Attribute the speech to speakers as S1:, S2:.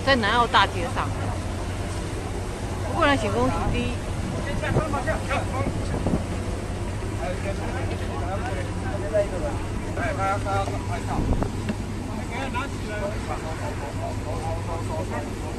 S1: 在南澳大街上。不过呢，请恭喜第一。
S2: 哎，他要拍照。给他拿起来。好。